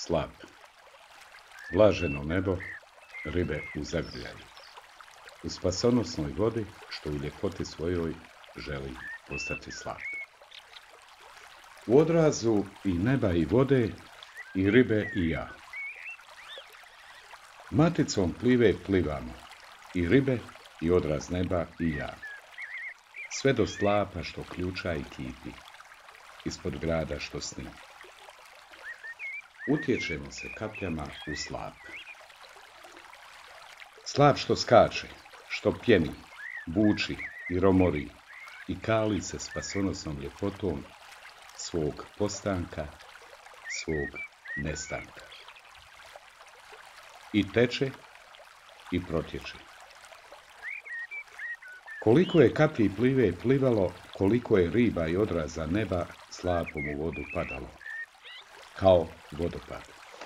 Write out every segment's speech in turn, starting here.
Slap. Blaženo nebo, ribe u zagrljaju. U spasonosnoj vodi, što u ljepoti svojoj želi postati slap. U odrazu i neba i vode, i ribe i ja. Maticom plive plivamo, i ribe, i odraz neba i ja. Sve do slapa što ključa i kipi, ispod grada što sni. Utječemo se kapljama u slap. Slap što skače, što pjeni, buči i romori i kali se spasonosnom ljepotom svog postanka, svog nestanka. I teče i protječe. Koliko je kaplji plive plivalo, koliko je riba i odraza neba slapom u vodu padalo, kao vodopad.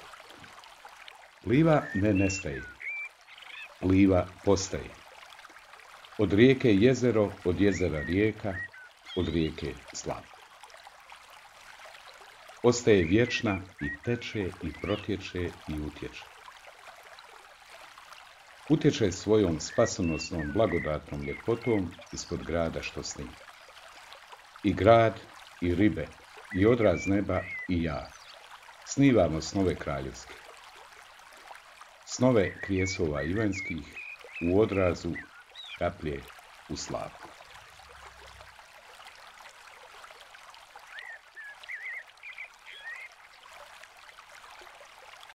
Pliva ne nestaje, pliva postaje. Od rijeke jezero, od jezera rijeka, od rijeke slap. Ostaje vječna i teče i protječe i utječe. Utječe svojom spasonosnom blagodatnom ljepotom ispod grada što sni. I grad, i ribe, i odraz neba, i ja. Snivamo snove kraljevske. Snove krijesova ivanjskih u odrazu kaplje u slapu.